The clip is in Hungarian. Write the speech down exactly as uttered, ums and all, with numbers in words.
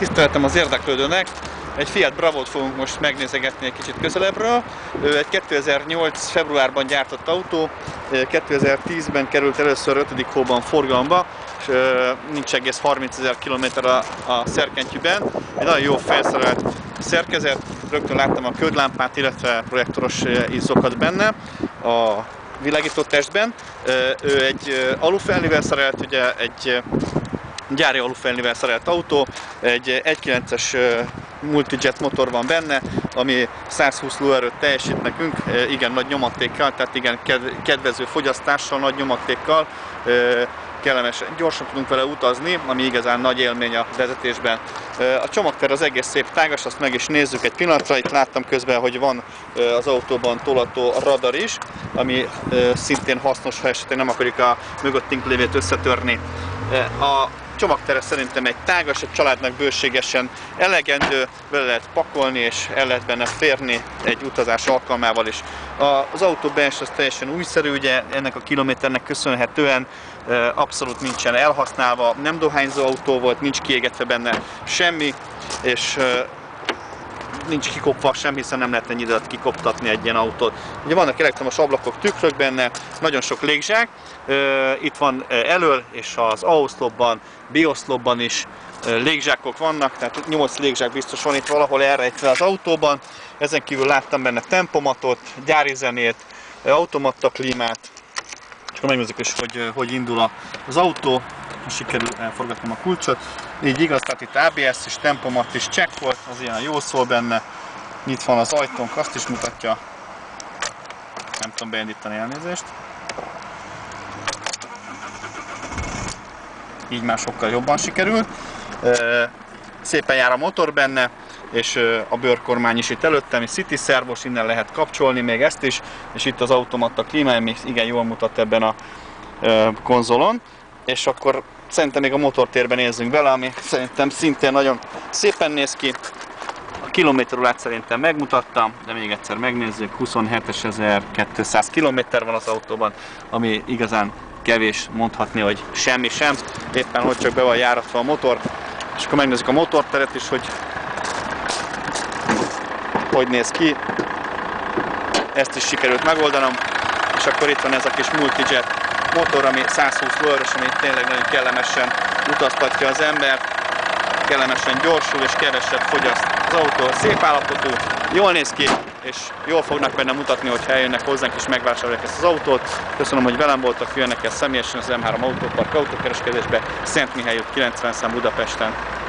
tiszteletem az érdeklődőnek. Egy Fiat Bravo-t fogunk most megnézegetni egy kicsit közelebbről. Ő egy kétezer-nyolc februárban gyártott autó, kétezer-tízben került először ötödik hóban forgalomba, és nincs egész harmincezer kilométer a, a szerkentyűben. Egy nagyon jó felszerelt szerkezet, rögtön láttam a ködlámpát, illetve projektoros izzokat benne a világító testben. Ő egy alufelnivel szerelt, ugye egy gyári alufelnivel szerelt autó, egy egy egész kilences multijet motor van benne, ami százhúsz lóerőt teljesít nekünk, igen nagy nyomatékkal, tehát igen kedvező fogyasztással, nagy nyomatékkal, kellemesen gyorsan tudunk vele utazni, ami igazán nagy élmény a vezetésben. A csomagter az egész szép tágas, azt meg is nézzük egy pillanatra. Itt láttam közben, hogy van az autóban tolató radar is, ami szintén hasznos, ha esetleg nem akarjuk a mögöttünk lévét összetörni. A csomagtere szerintem egy tágas, egy családnak bőségesen elegendő, bele lehet pakolni és el lehet benne férni egy utazás alkalmával is. Az autó belső az teljesen újszerű, ugye ennek a kilométernek köszönhetően abszolút nincsen elhasználva, nem dohányzó autó volt, nincs kiégetve benne semmi, és nincs kikopva sem, hiszen nem lehet ennyi időt kikoptatni egy ilyen autót. Ugye vannak elektromos ablakok, tükrök benne, nagyon sok légzsák. Itt van elől, és az A-oszlopban, B-oszlopban is légzsákok vannak, tehát nyolc légzsák biztos van itt valahol elrejtve az autóban. Ezen kívül láttam benne tempomatot, gyári zenét, automatta klímát. És akkor megnézzük is, hogy hogy indul az autó. Sikerül elforgatnom a kulcsot. Így igaz, tehát itt á bé es és tempomat is check volt, az ilyen jó szól benne. Nyitva van az ajtónk, azt is mutatja. Nem tudom beindítani, elnézést. Így már sokkal jobban sikerült. Szépen jár a motor benne, és a bőrkormány is itt előttem, és City szervos, innen lehet kapcsolni még ezt is, és itt az automatta klímája még igen jól mutat ebben a konzolon. És akkor szerintem még a motortérben nézzünk bele, ami szerintem szintén nagyon szépen néz ki. A kilométerulát szerintem megmutattam, de még egyszer megnézzük. huszonhétezer-kétszáz kilométer van az autóban, ami igazán kevés, mondhatni, hogy semmi sem. Éppen hogy csak be van járatva a motor. És akkor megnézzük a motorteret is, hogy hogy néz ki. Ezt is sikerült megoldanom. És akkor itt van ez a kis multijet motor, ami százhúsz lóerős, ami tényleg nagyon kellemesen utaztatja az embert, kellemesen gyorsul és keveset fogyaszt. Az autó szép állapotú, jól néz ki, és jól fognak benne mutatni, hogy eljönnek hozzánk és megvásárolják ezt az autót. Köszönöm, hogy velem voltak, jönnek el személyesen az M három Autópark autókereskedésbe, Szentmihály út kilencven szám Budapesten.